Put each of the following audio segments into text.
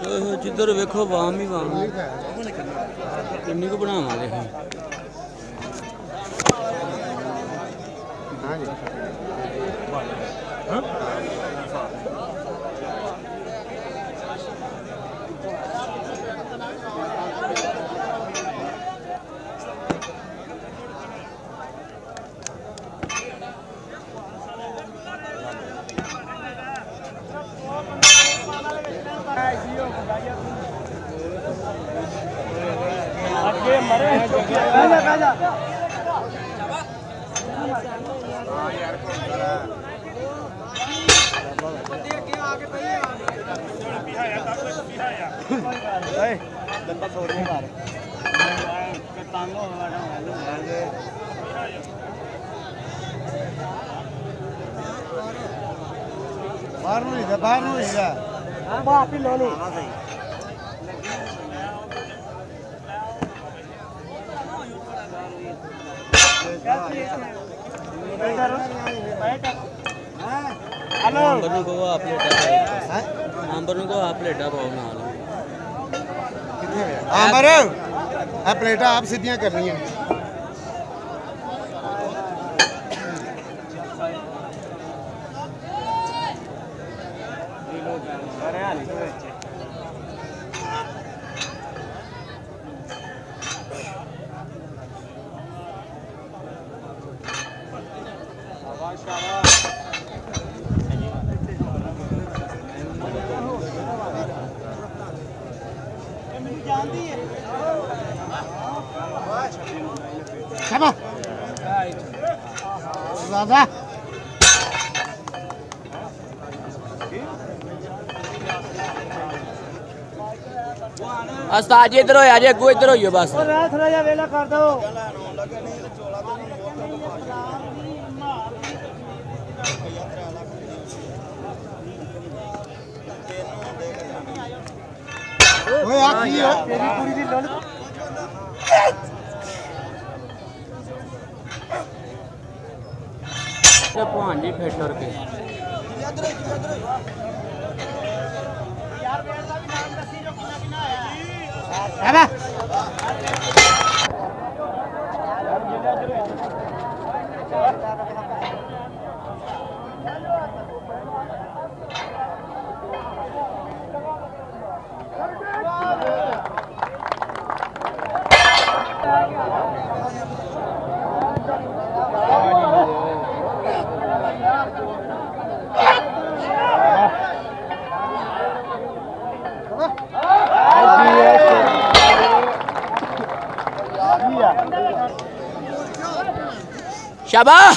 जिधर वेखो वाम ही वाम किन्नी को बनावांगे बाहर आप ही लो नहीं नंबर को आप लेटा नंबर को आप लेटा पाओ नाल हां मर आ प्लेटा आप सीधियां करनी है उस्ताद जी इधर हो आ जाए अगू इधर होइयो बस थोड़ा जा वेला कर दो ओए आ की है तेरी पूरी दी लड़ ते भवान जी फिट कर के यार मेरा भी नाम दसी जो कितना किना आया शाबाश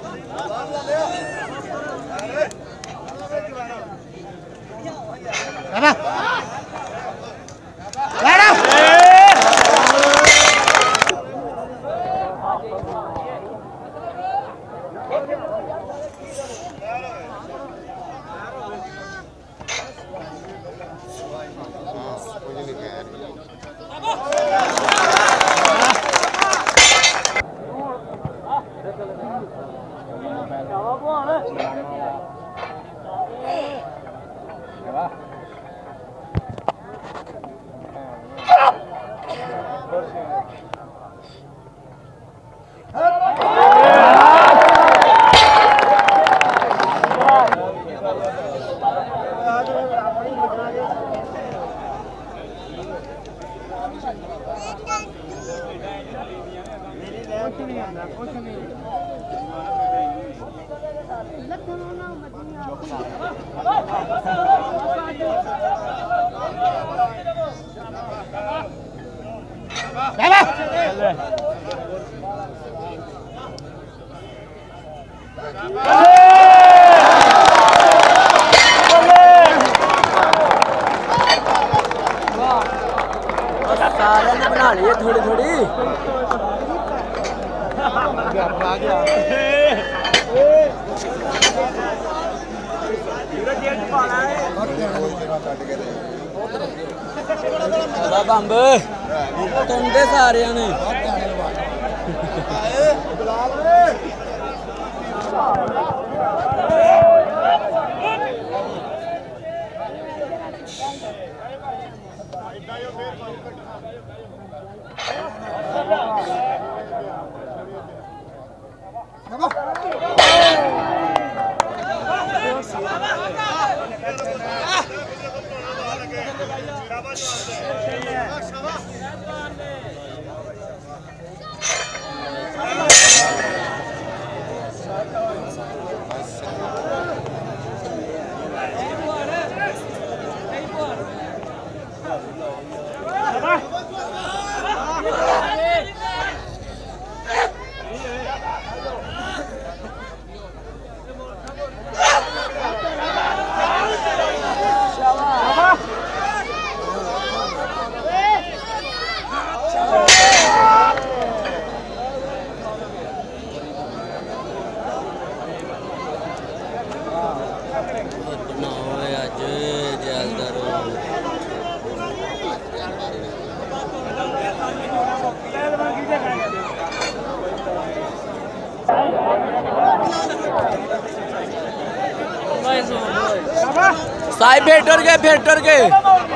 सारे ने बना लिए थोड़ी थोड़ी बंब तुंदे सारे ने साई फेटर के